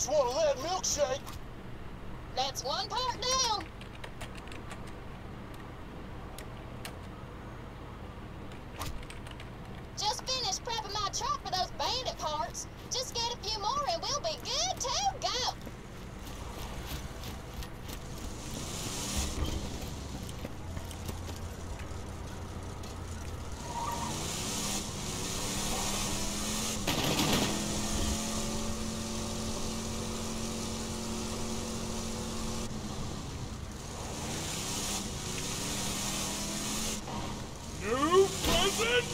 just want a lead milkshake. That's one part down. Just finished prepping my truck for those bandit parts. Just get a few more and we'll be good to go. New present?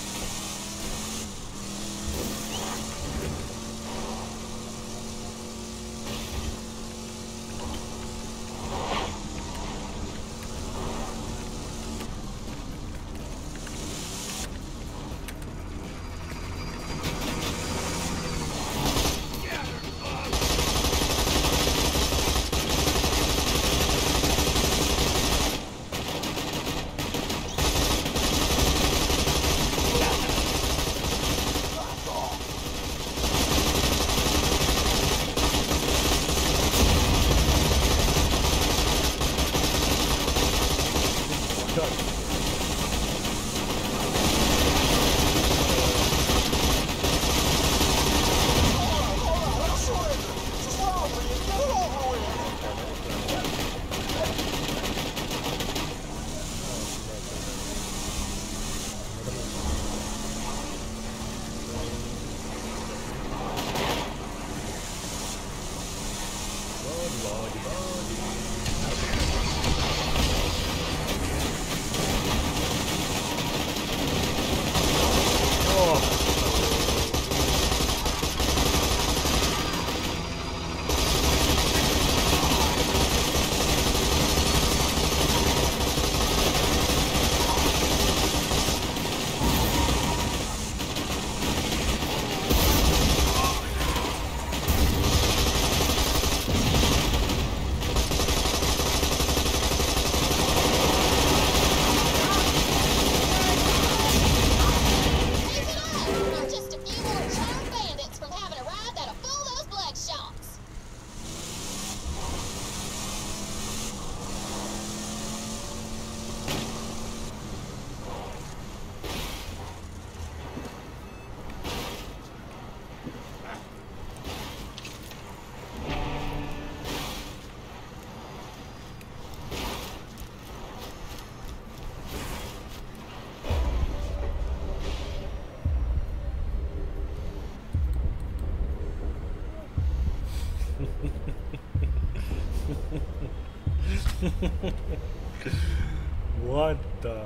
What the?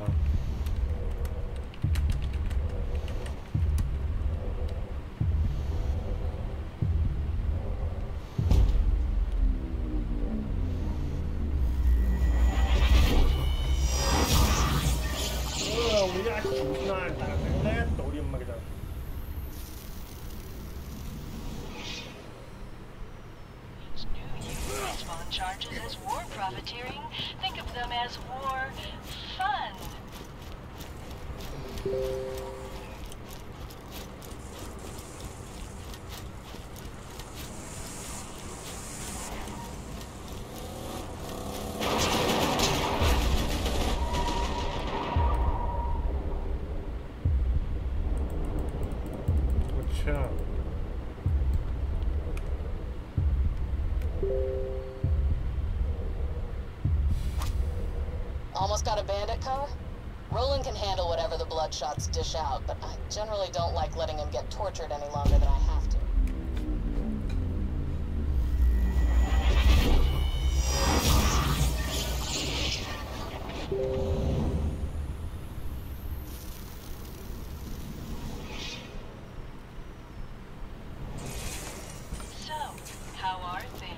우리가 중요한 다음에 또 우리 엄마가 Spawn charges as war profiteering. Think of them as war fun. अच्छा Almost got a bandit car? Roland can handle whatever the bloodshots dish out, but I generally don't like letting him get tortured any longer than I have to. So, how are things?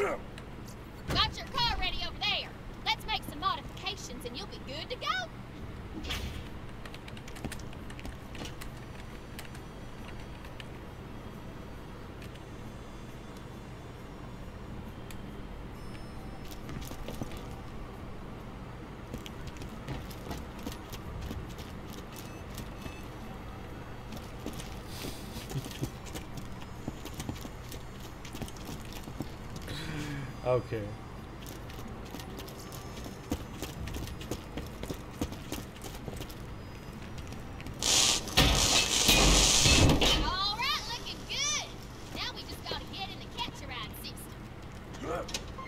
Got your car ready over there. Let's make some modifications and you'll be good to go. Okay. All right, looking good. Now we just gotta get in the catch a ride system.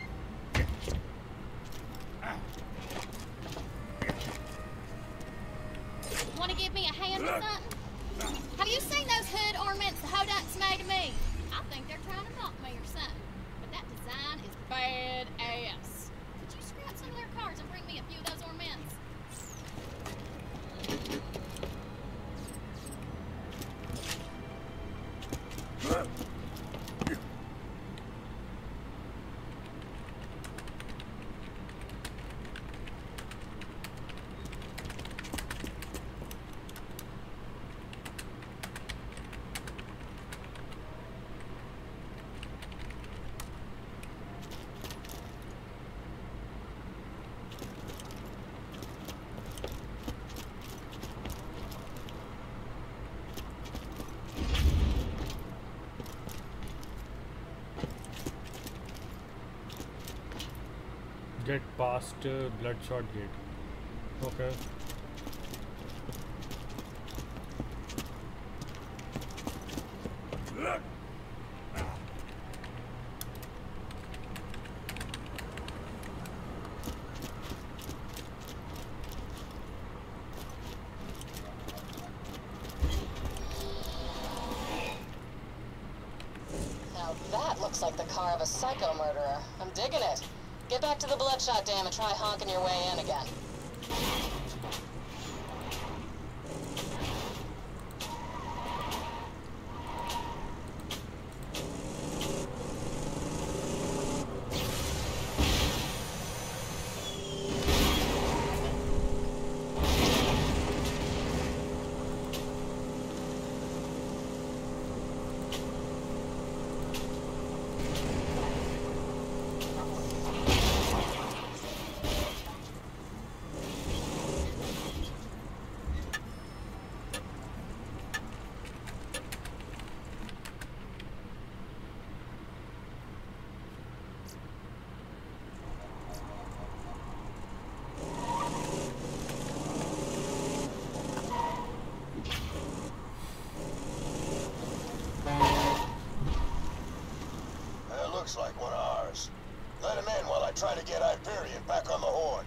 Want to give me a hand with something? Have you seen those hood ornaments the Hodunks made of me? I think they're trying to mock me or something. But that design is bad ass. Could you scrap some of their cars and bring me a few of those ornaments? Get past Bloodshot Gate. Okay. Now that looks like the car of a psycho murderer. I'm digging it. Get back to the Bloodshot Dam and try honking your way in again. Looks like one of ours. Let him in while I try to get Hyperion back on the horn.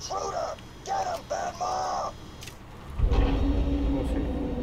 intruder! Get him, Bad Mom! Oh shit.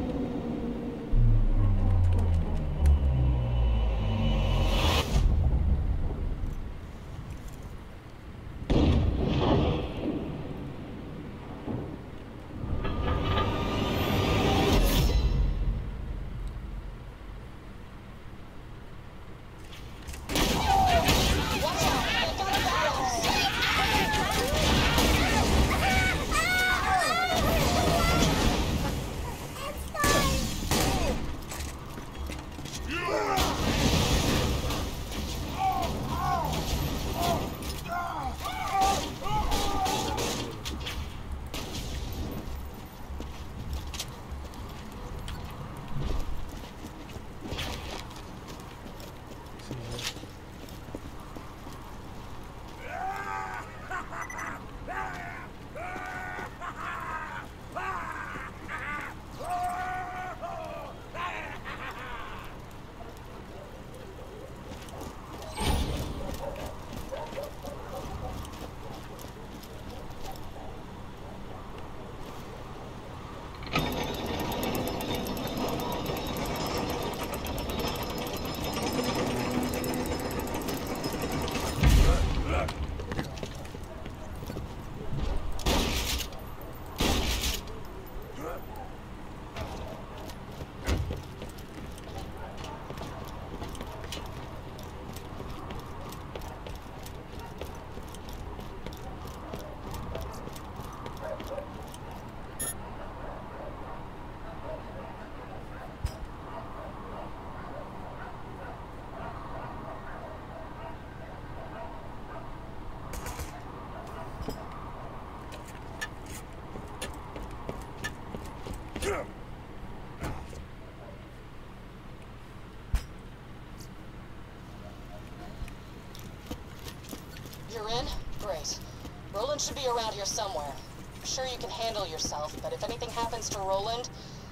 You're in? Great. Roland should be around here somewhere. I'm sure you can handle yourself, but if anything happens to Roland,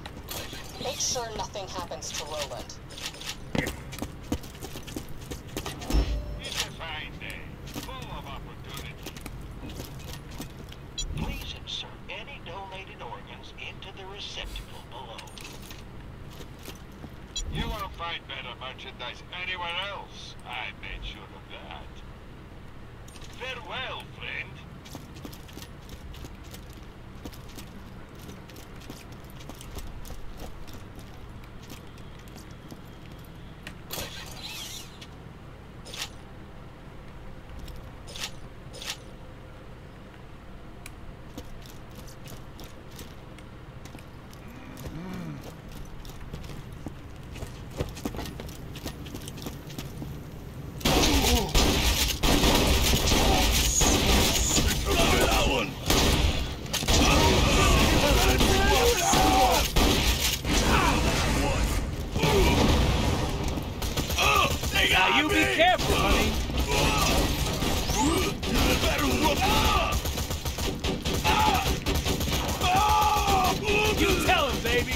make sure nothing happens to Roland. It's a fine day, full of opportunity. Please insert any donated organs into the receptacle below. You won't find better merchandise anywhere else. I made sure of that. Farewell, friend. You be careful, honey. You tell him, baby.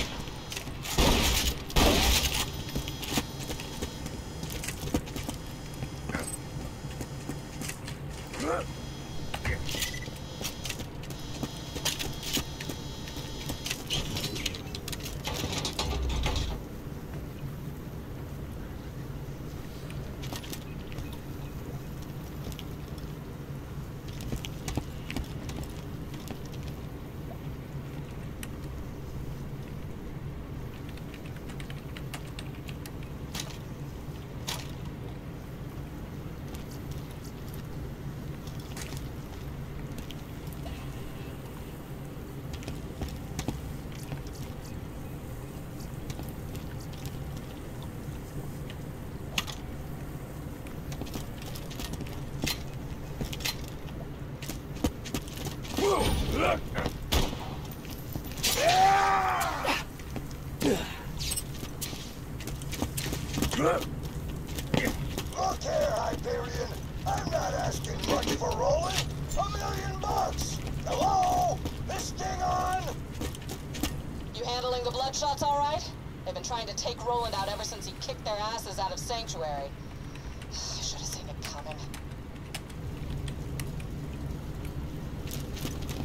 Look here, Hyperion. I'm not asking much for Roland. $1,000,000. Hello? This thing on? You handling the Bloodshots all right? They've been trying to take Roland out ever since he kicked their asses out of Sanctuary. I should have seen it coming.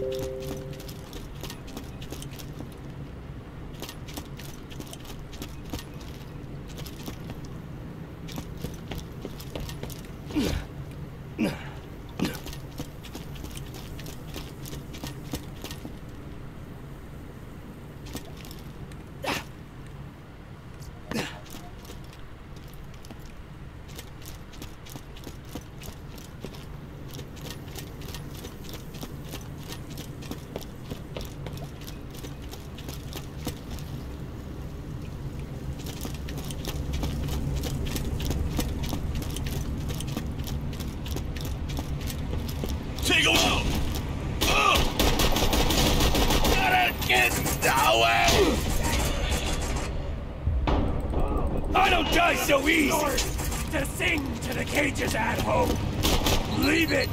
Take him out! Gotta get away! I don't die so easy! To sing to the cages at home! Leave it!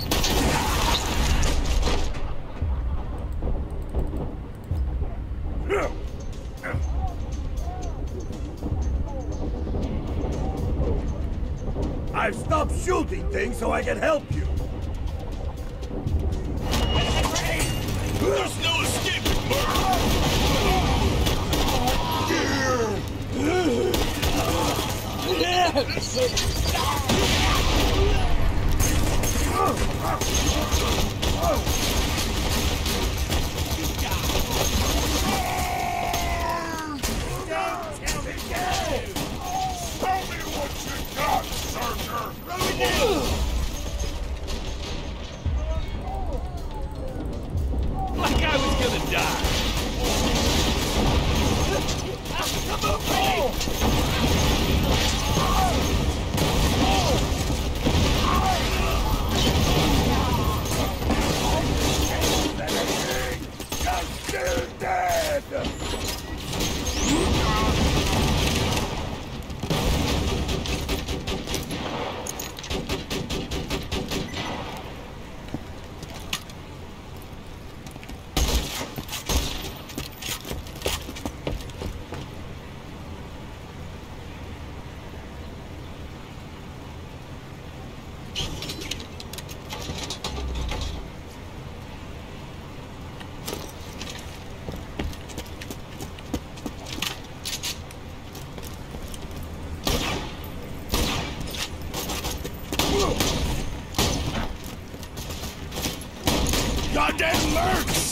I've stopped shooting things so I can help you! There's no escaping, Mortar! Tell me what you got, Surfer! Like I was gonna die. Come on, you're still dead! Goddamn lurks!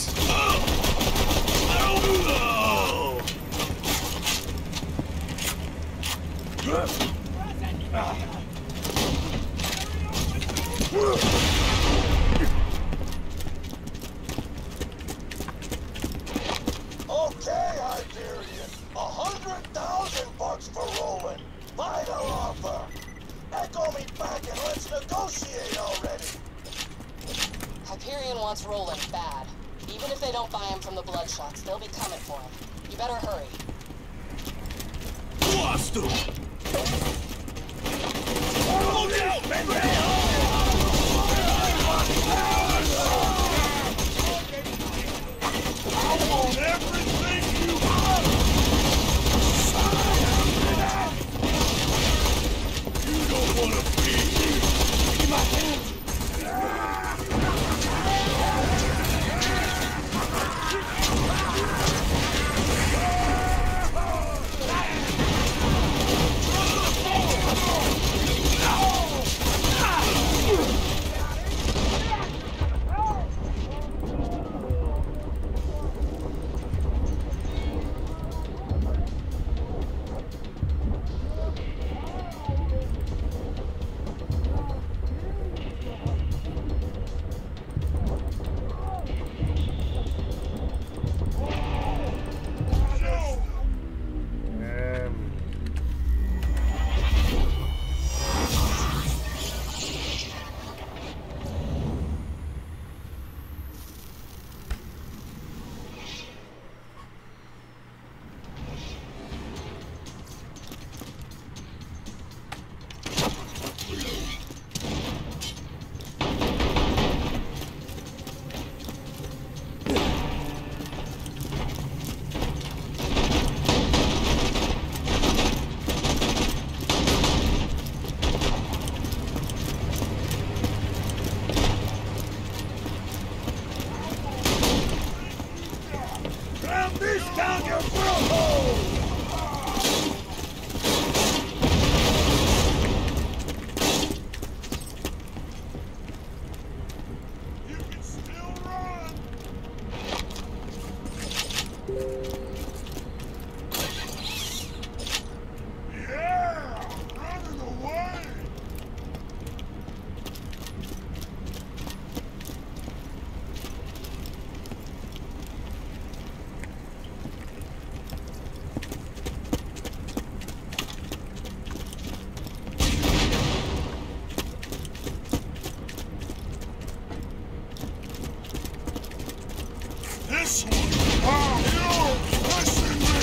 Okay, Hyperion. $100,000 for rolling. Final offer. Echo me back and let's negotiate already. Hyperion wants Roland bad. Even if they don't buy him from the Bloodshots, they'll be coming for him. You better hurry. Lost him! Look out, baby! I want everything you want! You don't want to be here! Give me my hand! found your grill hole! You can still run! Yeah! Running away! This one! Ah, you're pressing me!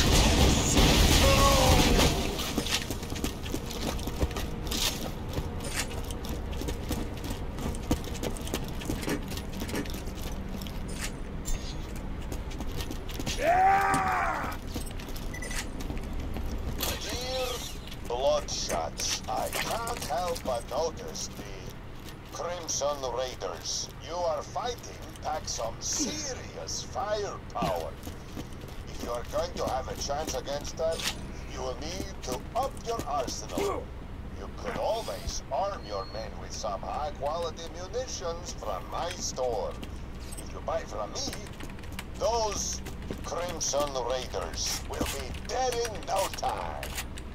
Yeah! Dear Bloodshots, I can't help but notice the Crimson Raiders. You are fighting pack some serious firepower. If you are going to have a chance against that, you will need to up your arsenal. You could always arm your men with some high-quality munitions from my store. If you buy from me, those Crimson Raiders will be dead in no time.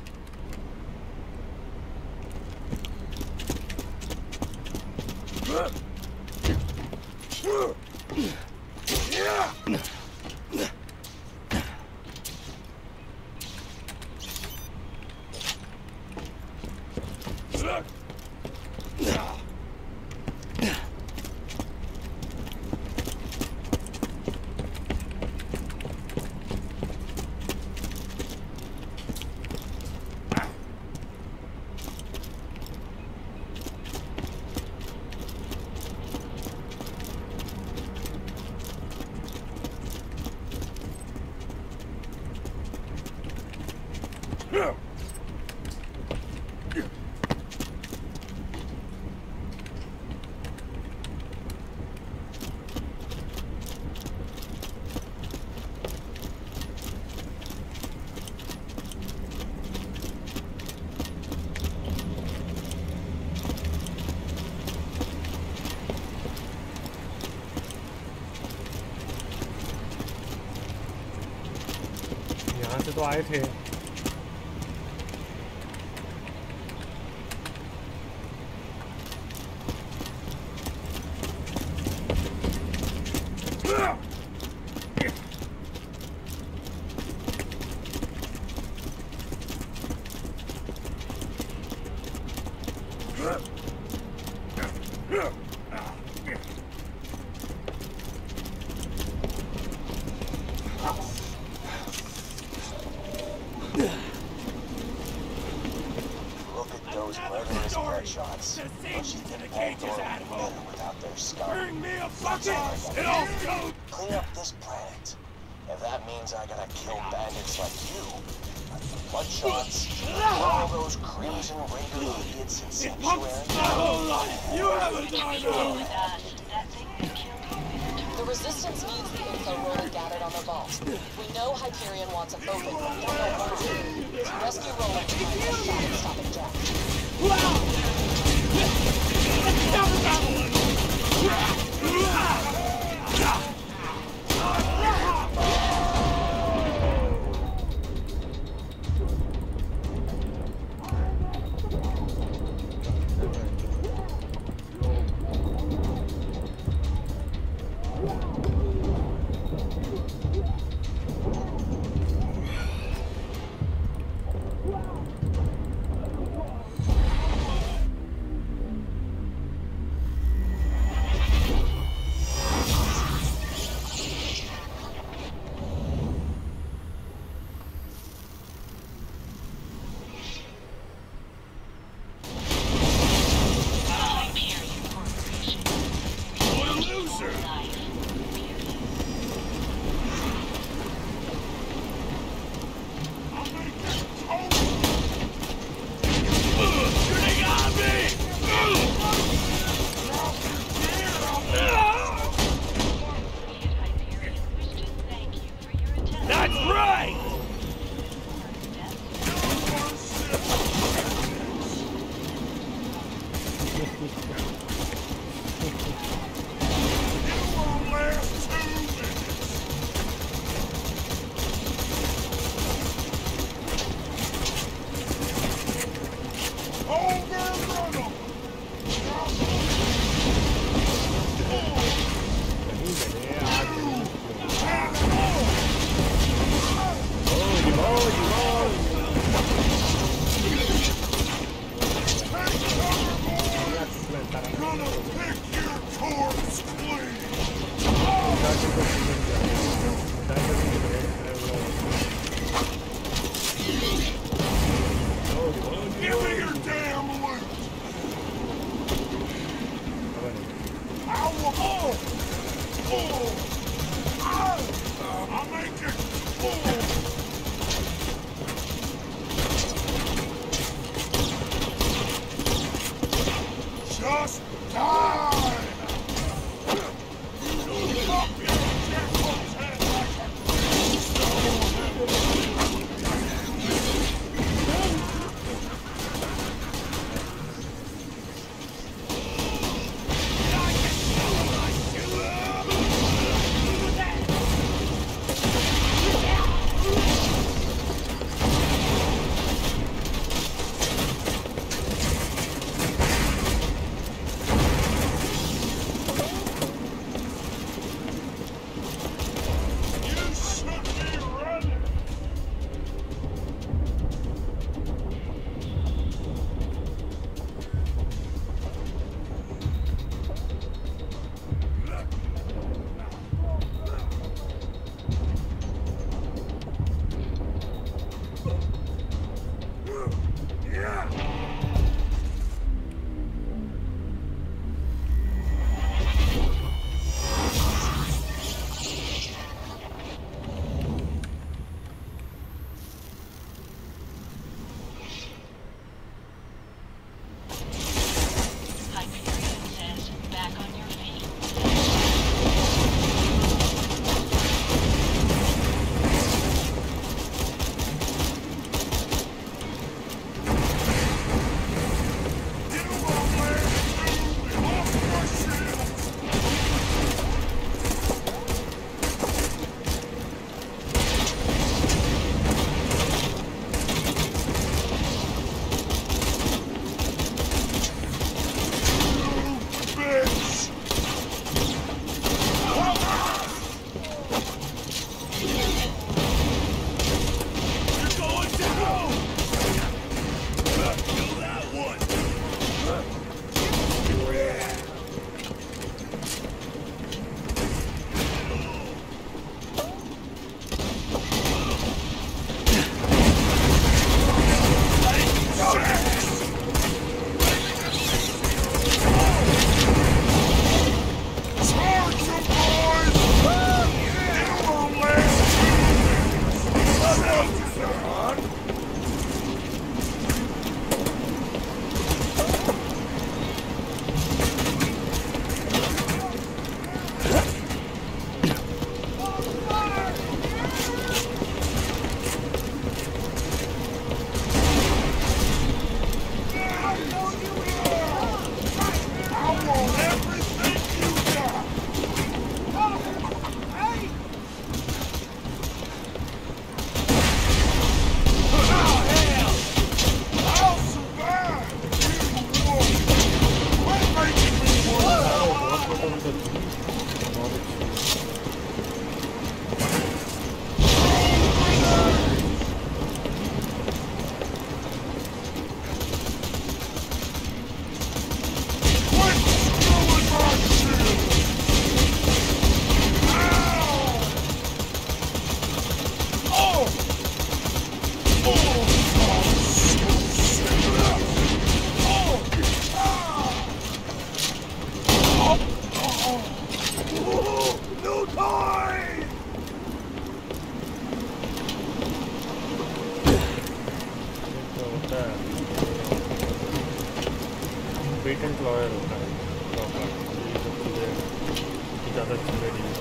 यहाँ से तो आए थे। Clean up this planet. If that means I gotta kill bandits like you, Bloodshots, all those Crimson Raider idiots in Sanctuary. You haven't done The Resistance needs the info Roland gathered on the vault. We know Hyperion wants it open, but we don't know why. To rescue Roland, we find a shot at stopping Jack. gonna pick your corpse clean! Give me your damn loot! I'll make it full! Just die! Fuck your devil's head like a patent lawyer होता है proper, ये सब चीज़ें ज़्यादा चीज़ें नहीं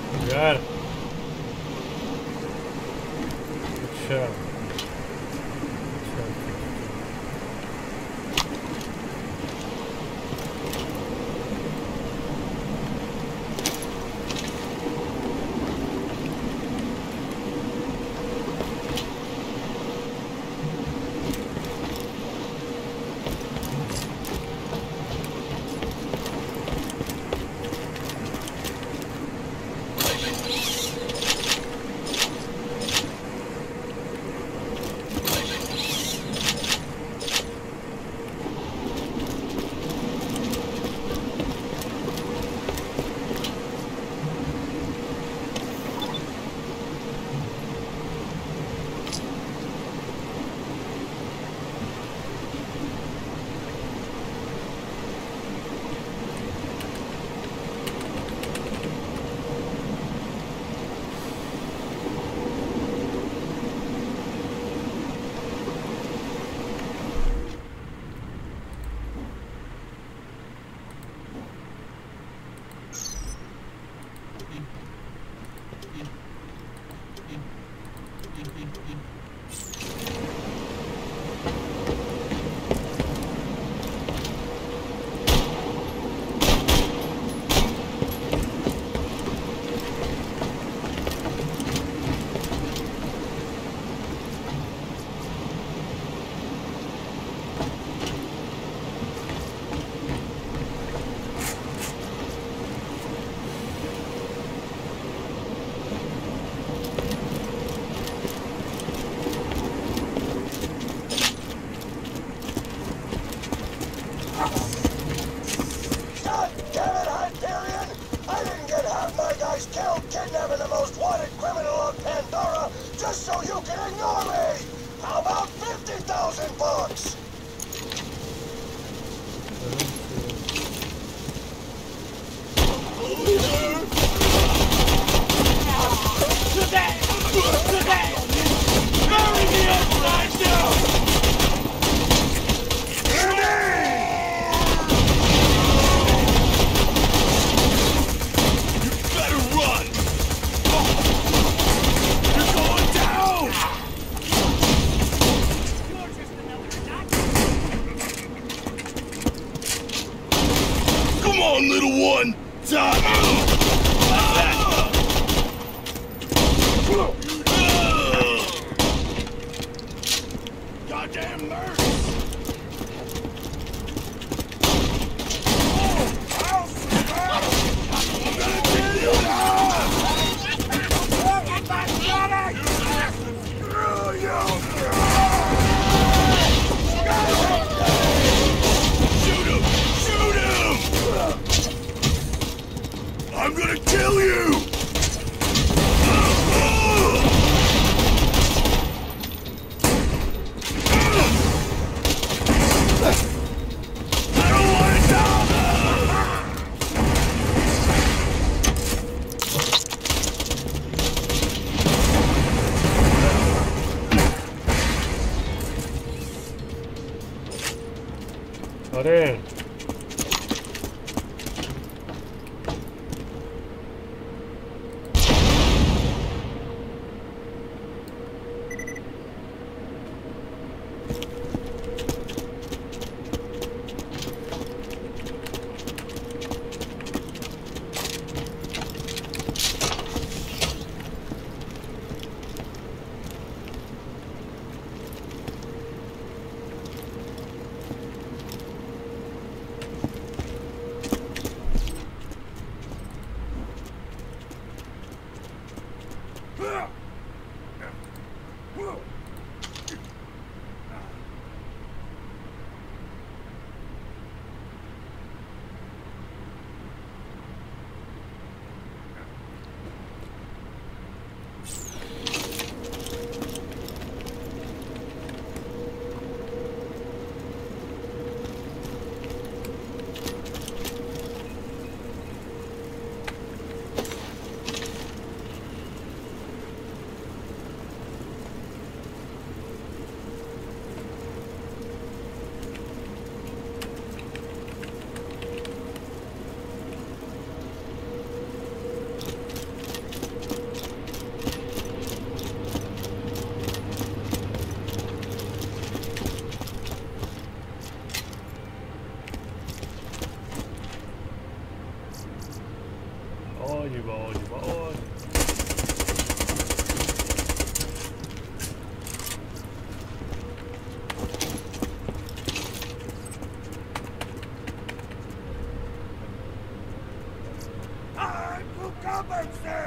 Got it. Good job. Kidnapping the most wanted criminal on Pandora just so you can ignore me! How about 50,000 bucks? Today! Bury me upside down! Little one, die! Goddamn nurse! I'm gonna kill you now! Screw you! Shoot him! I'm gonna kill you! I don't want to die! Are.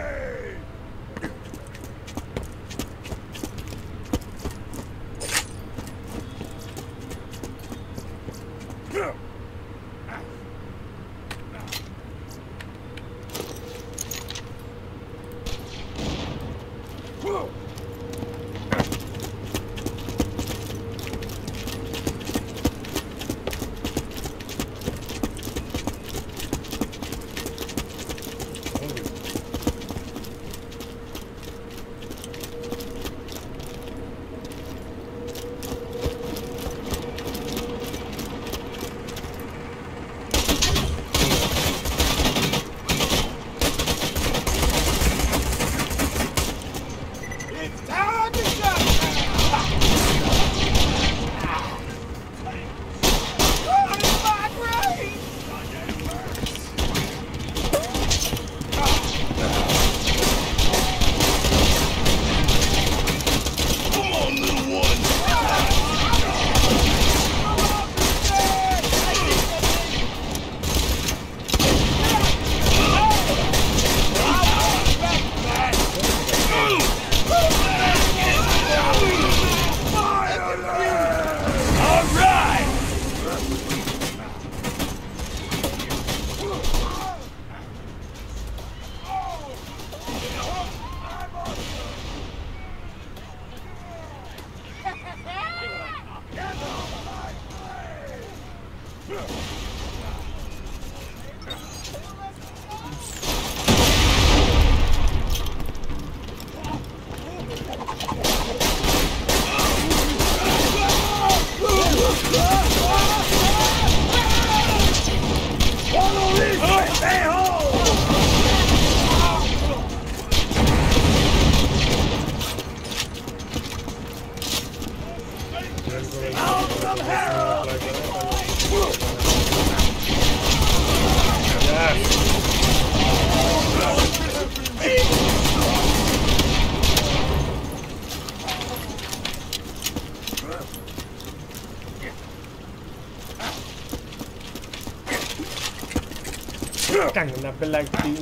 Cẳng là bên làng tin.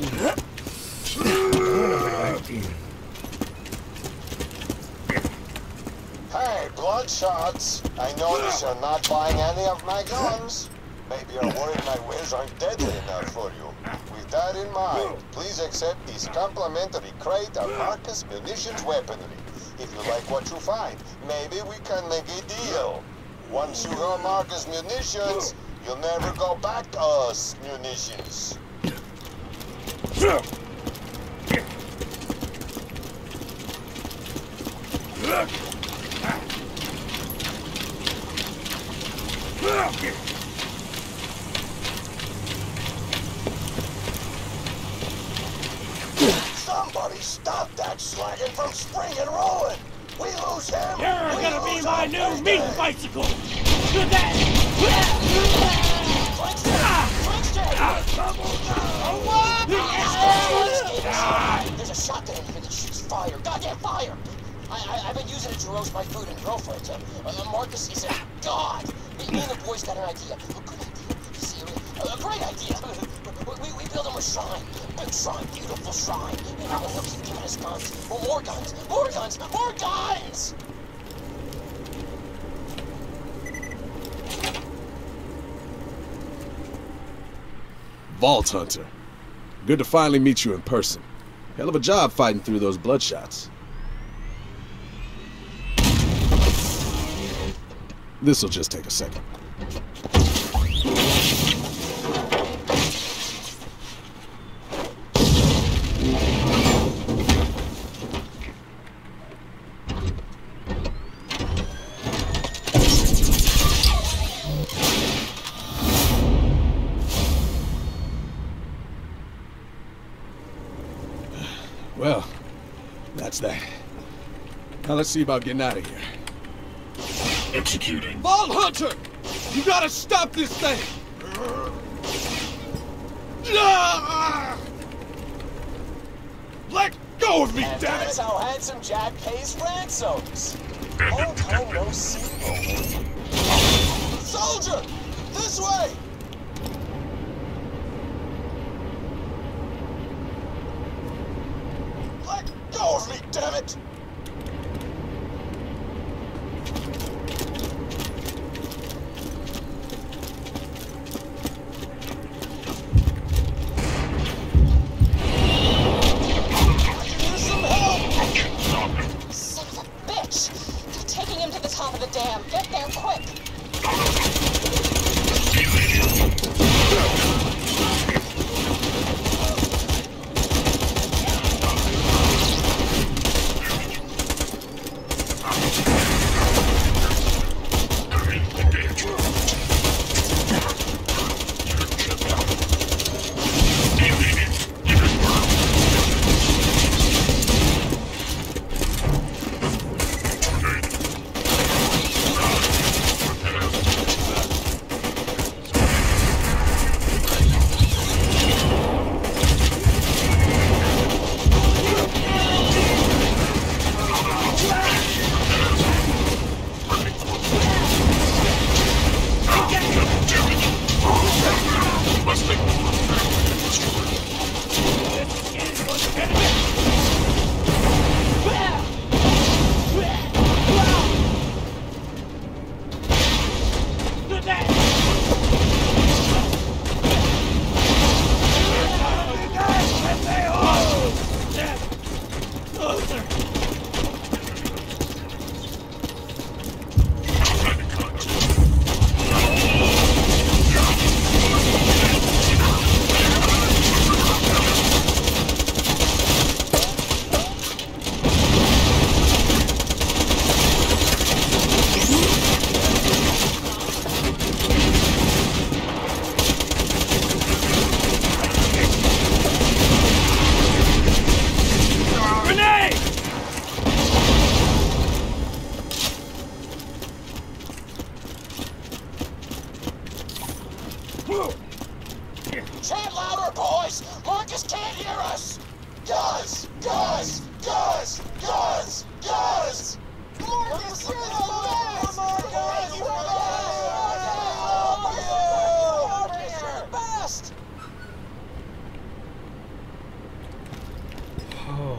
Hey, Bloodshots! I notice you're not buying any of my guns. Maybe you're worried my wares aren't deadly enough for you. With that in mind, please accept this complimentary crate of Marcus Munitions weaponry. If you like what you find, maybe we can make a deal. Once you go Marcus Munitions, you'll never go back to us munitions. Somebody stop that slagging from springing rolling! We lose him! You're gonna be my new meat bicycle! Do that! There's a shotgun in here that shoots fire. Goddamn fire! I've been using it to roast my food and girlfriends. Marcus is a god. Me and the boys got an idea. A good idea. Serious. A great idea. We build him a shrine. Big shrine. Beautiful shrine. And he'll keep giving us guns. More guns. More guns. More guns! Vault Hunter. Good to finally meet you in person. Hell of a job fighting through those bloodshots. This'll just take a second. Well, that's that. Now let's see about getting out of here. Executing. Vault Hunter! You gotta stop this thing! Let go of me, And damn it! that's how Handsome Jack pays ransoms. Long time no see. Soldier! This way! Let go of me, damn it! Son of a bitch! They're taking him to the top of the dam. Get there quick! Chant louder, boys! Marcus can't hear us! Guys! Guys! Guys! Guys! Guys! Marcus, you're the best! Marcus, you're the best! Oh.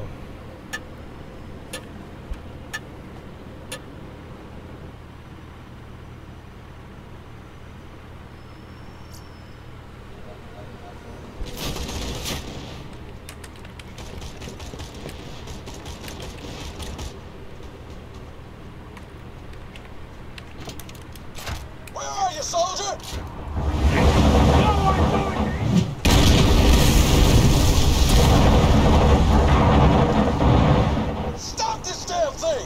Where are you, soldier? Stop this damn thing!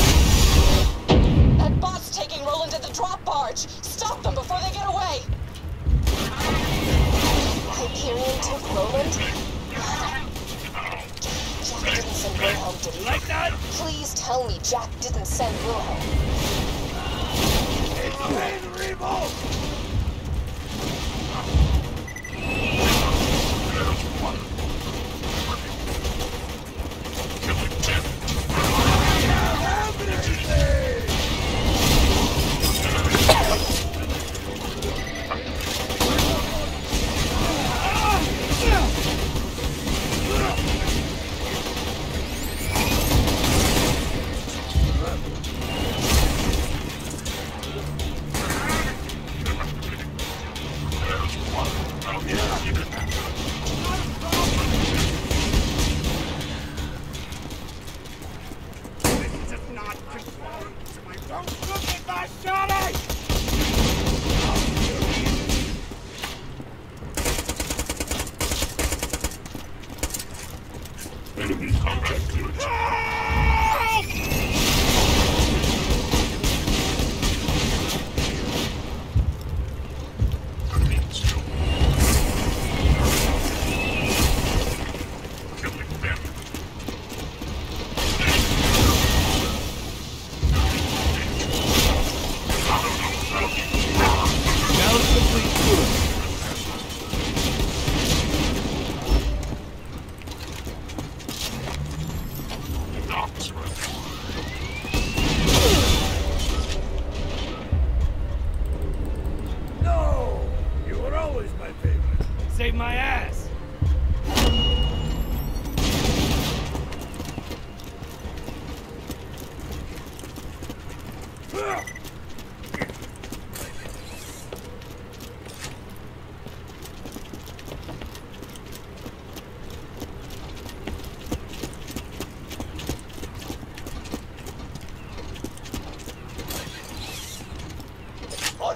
That bot's taking Roland to the drop barge! Stop them before they get away! Hyperion took Roland? Jack didn't send Wilhelm, did he? Like that? Please tell me Jack didn't send Wilhelm.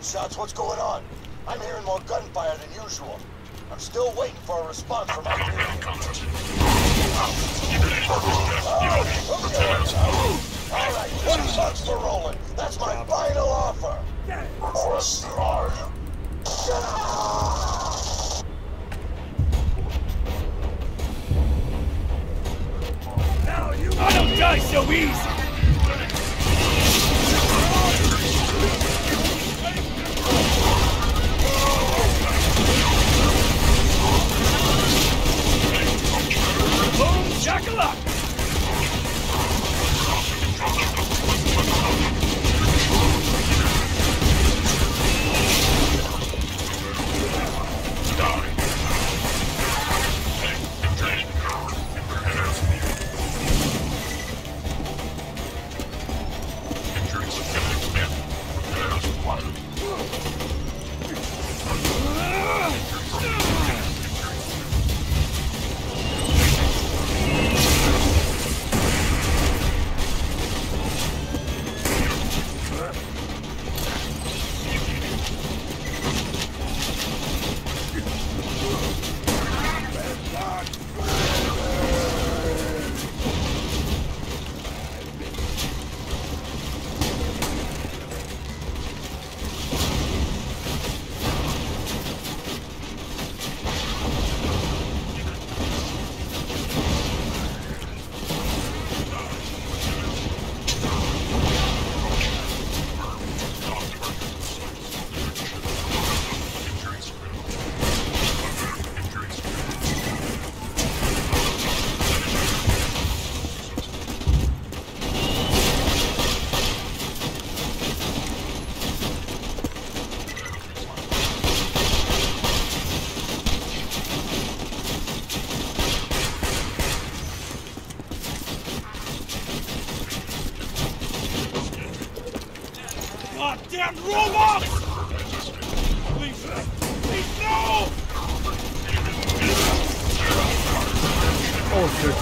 Shots, what's going on? I'm hearing more gunfire than usual. I'm still waiting for a response from my team. Alright, 20 bucks for rolling. That's my final offer. Corsair. I don't die so easy! Boom, shakalaka! Goddamn robots! Please, please no! Oh shit.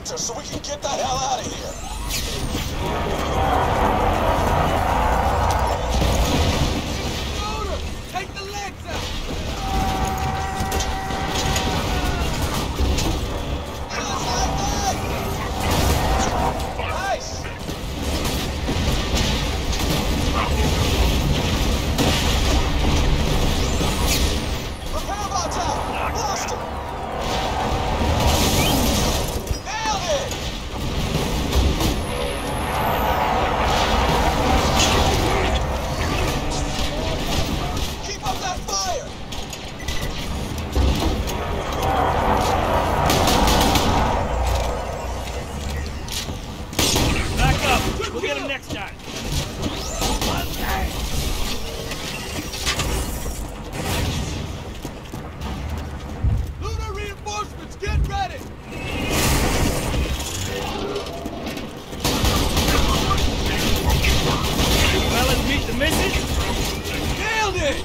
Mortar so we can get the hell out of here. Mortar, take the legs out. Just like that. Nice. Repair box out. Lost him. Nailed it. Keep up that fire. Back up. We'll get him next time. Lunar reinforcements, get ready. Fellas, meet the missus. Nailed it.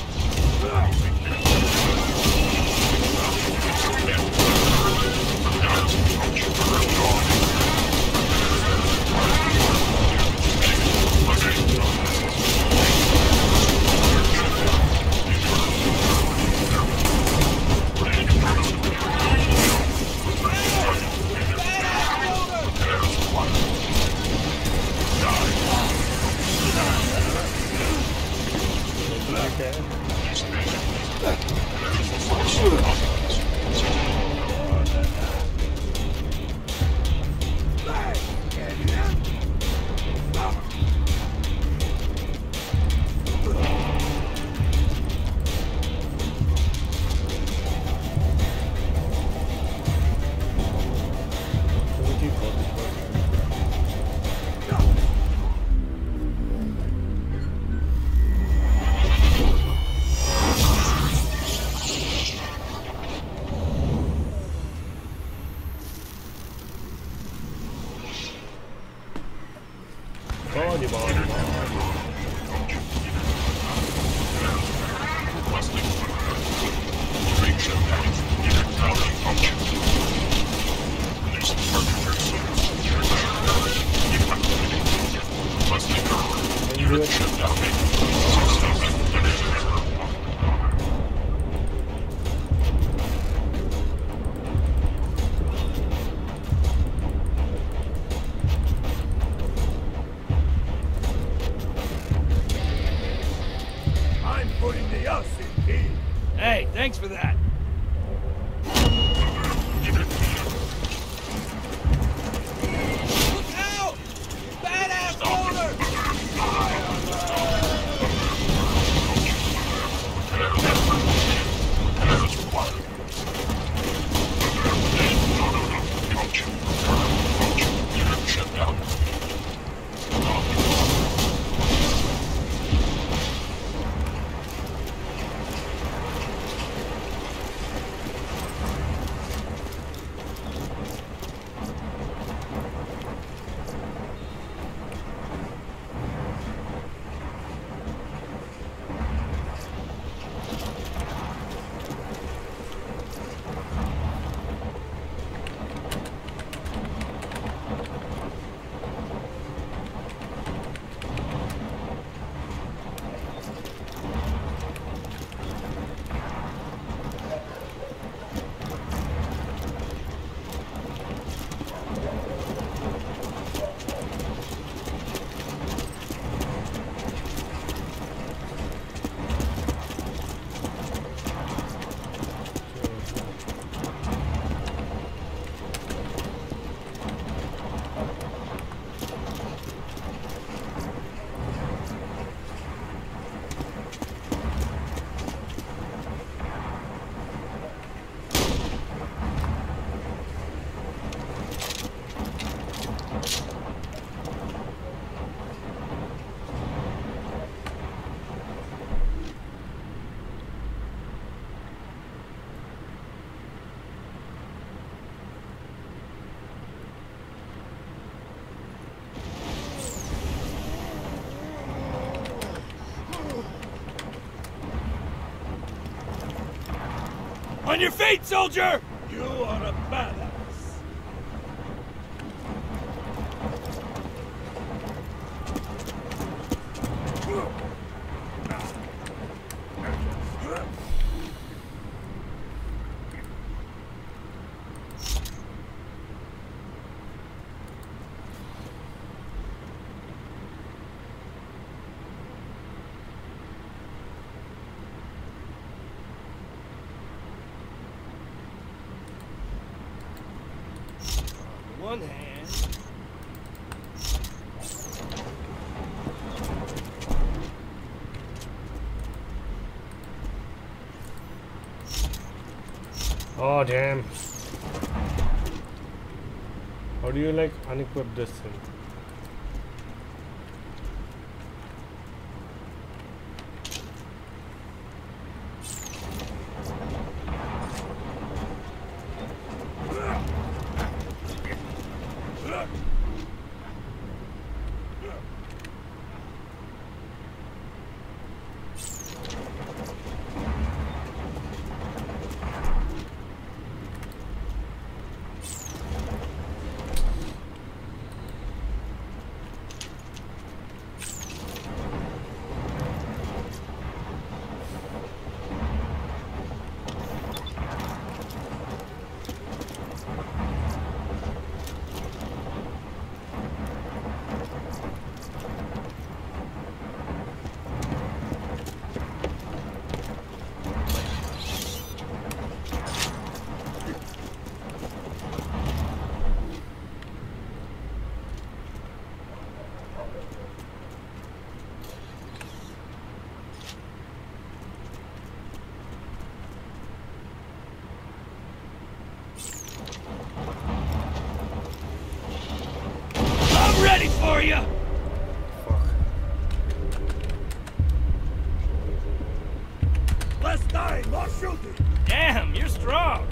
I'm putting the us in key. Hey, thanks for that. Look out! Badass Mortar! On your feet, soldier! You are a badass. one hand. Oh damn. How do you like unequip this thing? Ready for you! Fuck. Less dying, more shooting! Damn, you're strong!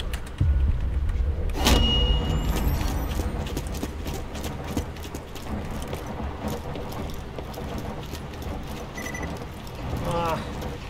Ah.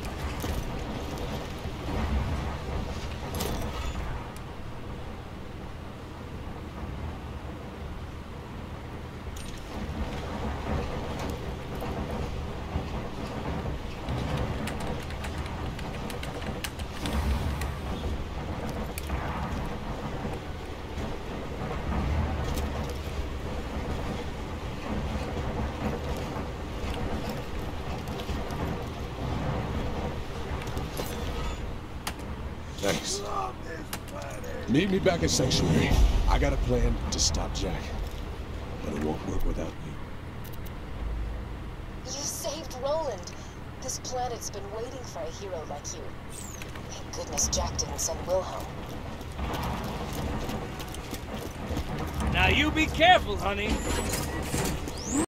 Thanks. Meet me back at Sanctuary. I got a plan to stop Jack. But it won't work without you. You saved Roland. This planet's been waiting for a hero like you. Thank goodness Jack didn't send Will home. Now you be careful, honey.